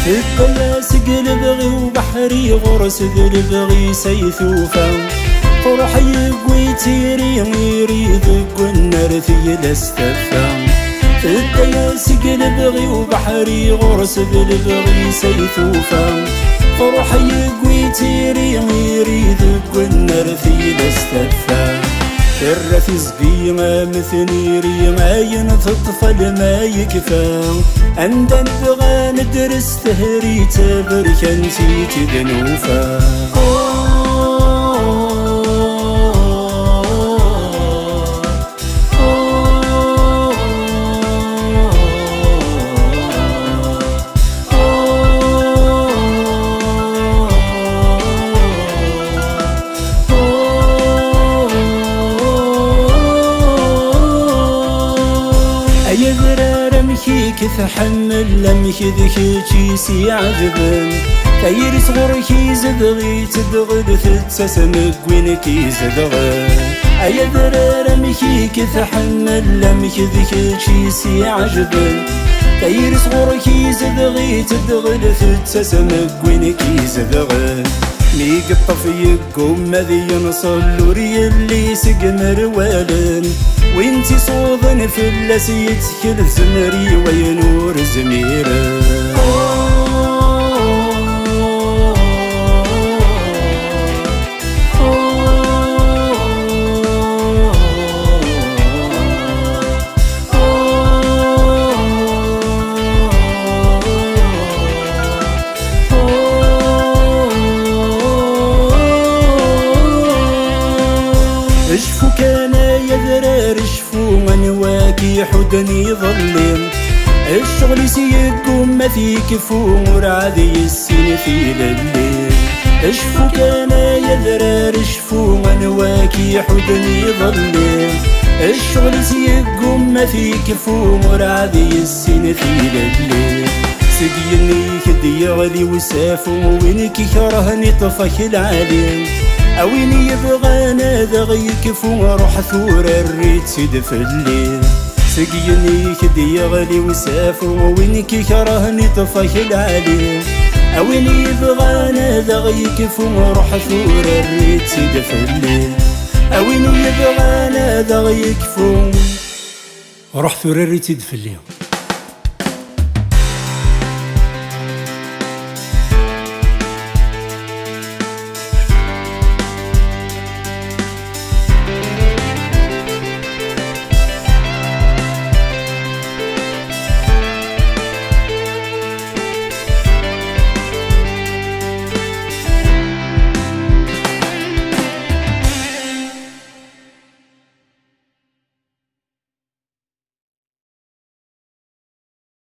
تبقى سقل بغي وبحري غرس ذي البغي سيثوفا فرحي قويتيري يريد قنر في الاستفا تبقى سقل بغي وبحري غرس ذي البغي سيثوفا فرحي قويتيري يريد قنر في الاستفا الرفي زقيمة مثنيري ما ينطفل ما يكفى عندن بغى ندرس تهري تبرك نسيت ذنوفا تحمل لمك ذكي سي عجبن كير صغركي زدغي تدغل تتسمك وينكي زدغل أي ذرار مكي تحمل لمك ذكي سي عجبن كير صغركي زدغي تدغل تتسمك وينكي زدغل ميق الطفي قوم مذي ينصل وري اللي سقمر والن وانتي صوضن في اللسي يتكل زمري وينور زميرة اشفو كان يذرار اشفو من واكي حدني ظلم الشغل سيقوم ما في كفور عادي السن في الليل اشفو كان يذرار اشفو من واكي حدني ظلم الشغل سيقوم ما في كفور عادي السن في الليل سقيني كدي غلي وسافو وينك كرهني طفك العالم أويني يبغانا ذغي كفو روح ثور الريت سيد في الليل سقيني كدي غلي وسافو وينك كرهني طفك العالي أويني يبغانا ذغي كفو روح ثور الريت سيد في الليل أويني يبغانا ذغي كفو روح ثور الريت سيد في الليل.